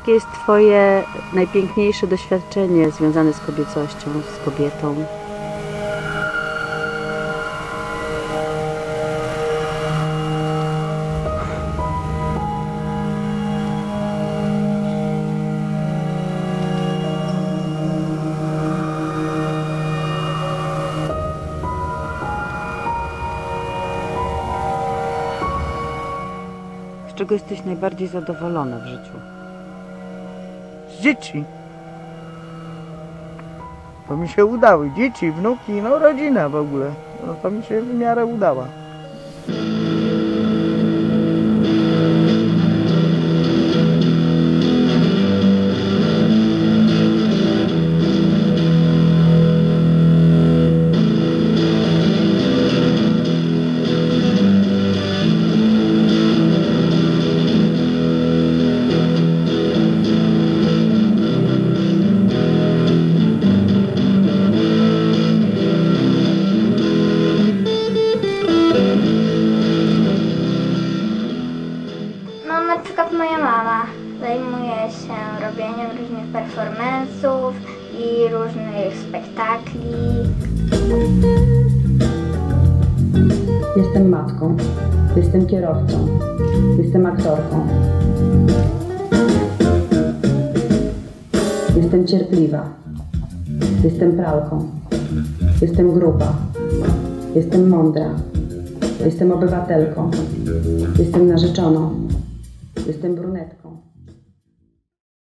Jakie jest Twoje najpiękniejsze doświadczenie związane z kobiecością, z kobietą? Z czego jesteś najbardziej zadowolona w życiu? Z dzieci. To mi się udały. Dzieci, wnuki, no rodzina w ogóle. No to mi się w miarę udała. Na przykład moja mama zajmuje się robieniem różnych performance'ów i różnych spektakli. Jestem matką, jestem kierowcą, jestem aktorką. Jestem cierpliwa, jestem pralką, jestem gruba, jestem mądra, jestem obywatelką, jestem narzeczoną. Jestem brunetką.